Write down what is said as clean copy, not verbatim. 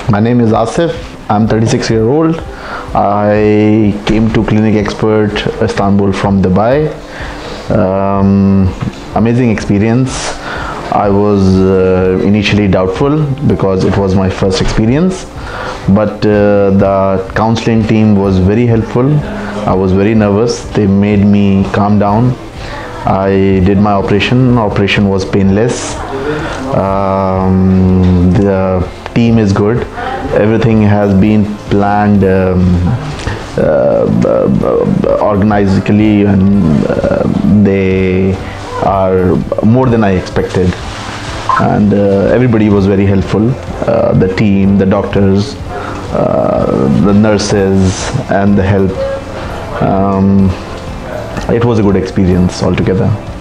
My name is Asif. I'm 36 years old. I came to Clinic Expert Istanbul from Dubai. Amazing experience. I was initially doubtful because it was my first experience, but the counseling team was very helpful. I was very nervous. They made me calm down. I did my operation. Operation was painless. The team is good. Everything has been planned organically, and they are more than I expected. And everybody was very helpful. The team, the doctors, the nurses, and the help. It was a good experience altogether.